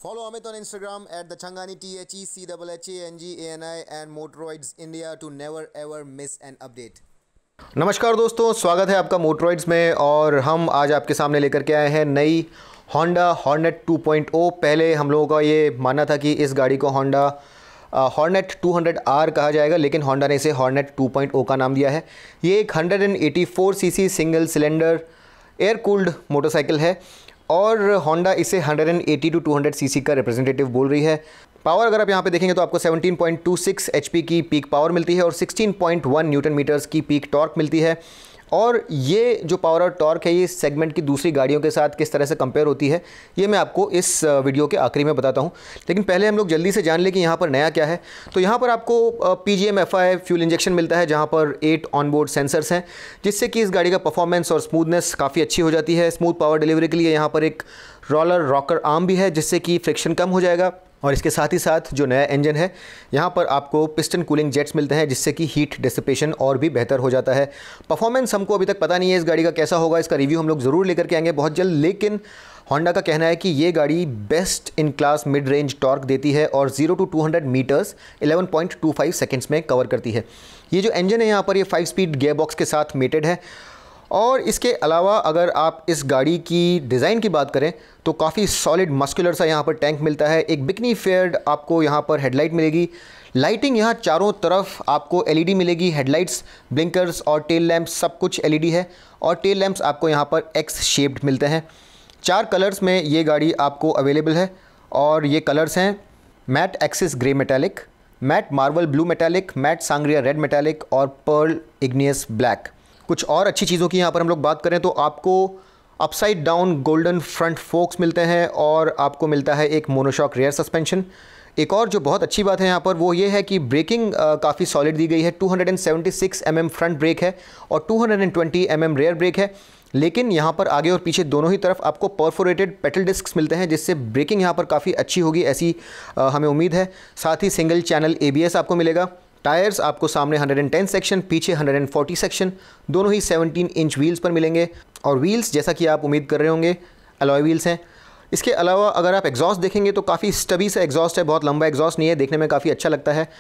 Follow Amit on Instagram at the Changani THECHHANGANI and Motoroids India to never ever miss an update. नमस्कार दोस्तों, स्वागत है आपका मोटरॉइड्स में। और हम आज आपके सामने लेकर के आए हैं नई Honda Hornet 2.0। पहले हम लोगों का ये मानना था कि इस गाड़ी को Honda Hornet 200R कहा जाएगा, लेकिन Honda ने इसे Hornet 2.0 का नाम दिया है। ये एक 184 CC single cylinder air cooled motorcycle है और Honda इसे 180 to 200 सीसी का रिप्रेजेंटेटिव बोल रही है। पावर अगर आप यहाँ पे देखेंगे तो आपको 17.26 HP की पीक पावर मिलती है और 16.1 न्यूटन मीटर्स की पीक टॉर्क मिलती है। और ये जो पावर और टॉर्क है ये इस सेगमेंट की दूसरी गाड़ियों के साथ किस तरह से कंपेयर होती है ये मैं आपको इस वीडियो के आखिरी में बताता हूँ। लेकिन पहले हम लोग जल्दी से जान लें कि यहाँ पर नया क्या है। तो यहाँ पर आपको PGM-FI फ्यूल इंजेक्शन मिलता है, जहाँ पर 8 ऑनबोर्ड सेंसर्स हैं, जिससे कि इस गाड़ी का परफॉर्मेंस और स्मूथनेस काफ़ी अच्छी हो जाती है। स्मूथ पावर डिलीवरी के लिए यहाँ पर एक रॉकर आर्म भी है, जिससे कि फ्रिक्शन कम हो जाएगा। और इसके साथ ही साथ जो नया इंजन है यहाँ पर आपको पिस्टन कूलिंग जेट्स मिलते हैं, जिससे कि हीट डिसिपेशन और भी बेहतर हो जाता है। परफॉर्मेंस हमको अभी तक पता नहीं है इस गाड़ी का कैसा होगा, इसका रिव्यू हम लोग ज़रूर लेकर के आएंगे बहुत जल्द। लेकिन होंडा का कहना है कि ये गाड़ी best in class mid range torque देती है और 0 to 200 मीटर्स 11.25 सेकेंड्स में कवर करती है। ये जो इंजन है यहाँ पर ये 5 स्पीड गियर बॉक्स के साथ मेटेड है। और इसके अलावा अगर आप इस गाड़ी की डिज़ाइन की बात करें तो काफ़ी सॉलिड मस्कुलर सा यहाँ पर टैंक मिलता है। एक बिकनी फेयर्ड आपको यहाँ पर हेडलाइट मिलेगी। लाइटिंग यहाँ चारों तरफ आपको LED मिलेगी। हेडलाइट्स, ब्लिंकर्स और टेल लैंप्स सब कुछ LED है। और टेल लैंप्स आपको यहाँ पर X शेप्ड मिलते हैं। 4 कलर्स में ये गाड़ी आपको अवेलेबल है और ये कलर्स हैं matte axis grey metallic, matte marble blue metallic, matte sangria red metallic और पर्ल इग्नियस ब्लैक। कुछ और अच्छी चीज़ों की यहाँ पर हम लोग बात करें तो आपको upside down golden front forks मिलते हैं और आपको मिलता है एक मोनोशॉक रियर सस्पेंशन। एक और जो बहुत अच्छी बात है यहाँ पर वो ये है कि ब्रेकिंग काफ़ी सॉलिड दी गई है। 276 mm फ्रंट ब्रेक है और 220 mm रेयर ब्रेक है। लेकिन यहाँ पर आगे और पीछे दोनों ही तरफ आपको परफोरेटेड पेटल डिस्क्स मिलते हैं, जिससे ब्रेकिंग यहाँ पर काफ़ी अच्छी होगी, ऐसी हमें उम्मीद है। साथ ही सिंगल चैनल ABS आपको मिलेगा। टायर्स आपको सामने 110 सेक्शन, पीछे 140 सेक्शन, दोनों ही 17 इंच व्हील्स पर मिलेंगे। और व्हील्स जैसा कि आप उम्मीद कर रहे होंगे अलॉय व्हील्स हैं। इसके अलावा अगर आप एग्जॉस्ट देखेंगे तो काफ़ी स्टबी सा एग्जॉस्ट है, बहुत लंबा एग्जॉस्ट नहीं है, देखने में काफ़ी अच्छा लगता है।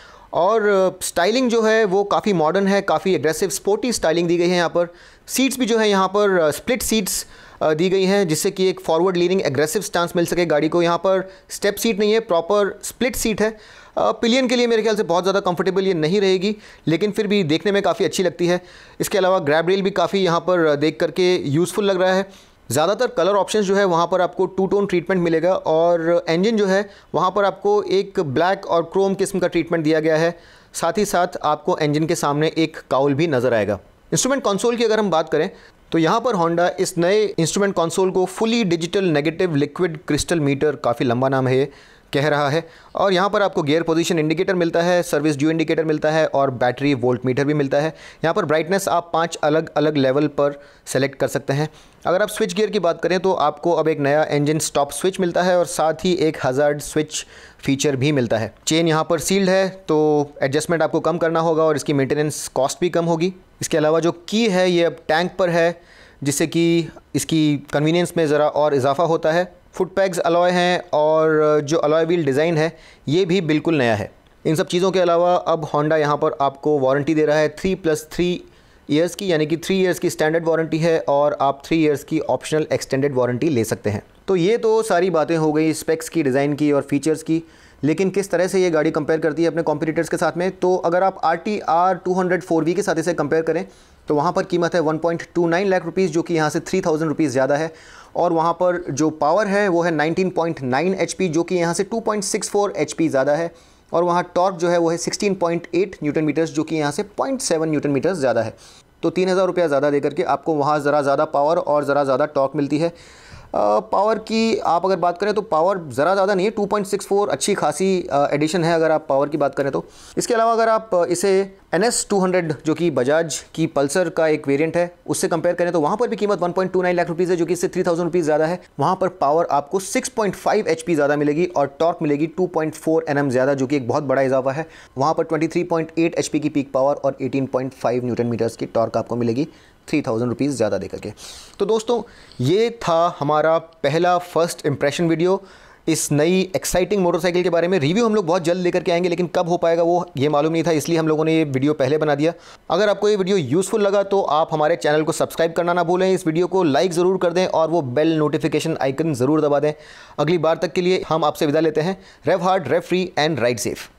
और स्टाइलिंग जो है वो काफ़ी मॉडर्न है, काफ़ी एग्रेसिव स्पोर्टी स्टाइलिंग दी गई है यहाँ पर। सीट्स भी जो है यहाँ पर स्प्लिट सीट्स दी गई हैं, जिससे कि एक फॉरवर्ड लीनिंग एग्रेसिव स्टांस मिल सके गाड़ी को। यहाँ पर स्टेप सीट नहीं है, प्रॉपर स्प्लिट सीट है। पिलियन के लिए मेरे ख्याल से बहुत ज़्यादा कंफर्टेबल ये नहीं रहेगी, लेकिन फिर भी देखने में काफ़ी अच्छी लगती है। इसके अलावा ग्रैब रेल भी काफ़ी यहाँ पर देख करके यूज़फुल लग रहा है। ज़्यादातर कलर ऑप्शंस जो है वहाँ पर आपको 2 टोन ट्रीटमेंट मिलेगा और इंजन जो है वहाँ पर आपको एक ब्लैक और क्रोम किस्म का ट्रीटमेंट दिया गया है। साथ ही साथ आपको इंजन के सामने एक काउल भी नज़र आएगा। इंस्ट्रूमेंट कंसोल की अगर हम बात करें तो यहाँ पर होंडा इस नए इंस्ट्रूमेंट कंसोल को fully digital negative liquid crystal meter, काफ़ी लंबा नाम है ये, कह रहा है। और यहाँ पर आपको गियर पोजीशन इंडिकेटर मिलता है, सर्विस ड्यू इंडिकेटर मिलता है और बैटरी वोल्ट मीटर भी मिलता है। यहाँ पर ब्राइटनेस आप 5 अलग अलग लेवल पर सेलेक्ट कर सकते हैं। अगर आप स्विच गियर की बात करें तो आपको अब एक नया इंजन स्टॉप स्विच मिलता है और साथ ही एक हज़ार्ड स्विच फीचर भी मिलता है। चेन यहाँ पर सील्ड है तो एडजस्टमेंट आपको कम करना होगा और इसकी मेंटेनेंस कॉस्ट भी कम होगी। इसके अलावा जो की है ये अब टैंक पर है, जिससे कि इसकी कन्वीनियंस में ज़रा और इजाफा होता है। फुट पैग्स अलॉय हैं और जो अलॉय व्हील डिज़ाइन है ये भी बिल्कुल नया है। इन सब चीज़ों के अलावा अब होंडा यहाँ पर आपको वारंटी दे रहा है 3+3 ईयर्स की, यानी कि 3 ईयर्स की स्टैंडर्ड वारंटी है और आप 3 ईयर्स की ऑप्शनल एक्सटेंडेड वारंटी ले सकते हैं। तो ये तो सारी बातें हो गई स्पेक्स की, डिज़ाइन की और फीचर्स की। लेकिन किस तरह से ये गाड़ी कंपेयर करती है अपने कॉम्पिटिटर्स के साथ में, तो अगर आप RTR 200 4V के साथ इसे कंपेयर करें तो वहाँ पर कीमत है 1.29 लाख रुपीज़, जो कि यहाँ से 3,000 रुपीज़ ज़्यादा है। और वहाँ पर जो पावर है वो है 19.9 HP, जो कि यहाँ से 2.64 HP ज़्यादा है। और वहाँ टॉर्क जो है वो है 16.8 न्यूटन मीटर्स, जो कि यहाँ से 0.7 न्यूटन मीटर्स ज़्यादा है। तो 3,000 रुपया ज़्यादा देकर के आपको वहाँ ज़रा ज़्यादा पावर और ज़रा ज़्यादा टॉर्क मिलती है। पावर की आप अगर बात करें तो पावर ज़रा ज़्यादा नहीं है, 2.64 अच्छी खासी एडिशन है अगर आप पावर की बात करें तो। इसके अलावा अगर आप इसे NS200 जो कि बजाज की पल्सर का एक वेरिएंट है उससे कंपेयर करें तो वहाँ पर भी कीमत 1.29 लाख रुपीज़ है, जो कि इससे 3,000 रुपीज़ ज़्यादा है। वहाँ पर पावर आपको 6.5 HP ज़्यादा मिलेगी और टॉर्क मिलेगी 2.4 Nm ज़्यादा, जो कि एक बहुत बड़ा इजाफा है। वहाँ पर 23.8 HP की पीक पावर और 18.5 न्यूटन मीटर्स की टॉर्क आपको मिलेगी 3,000 रुपीज़ ज़्यादा देकर के। तो दोस्तों ये था हमारा पहला फर्स्ट इम्प्रेशन वीडियो इस नई एक्साइटिंग मोटरसाइकिल के बारे में रिव्यू हम लोग बहुत जल्द लेकर के आएंगे, लेकिन कब हो पाएगा वो ये मालूम नहीं था, इसलिए हम लोगों ने ये वीडियो पहले बना दिया। अगर आपको ये वीडियो यूज़फुल लगा तो आप हमारे चैनल को सब्सक्राइब करना ना भूलें, इस वीडियो को लाइक ज़रूर कर दें और वो बेल नोटिफिकेशन आइकन ज़रूर दबा दें। अगली बार तक के लिए हम आपसे विदा लेते हैं। Rev hard, rev free and ride safe.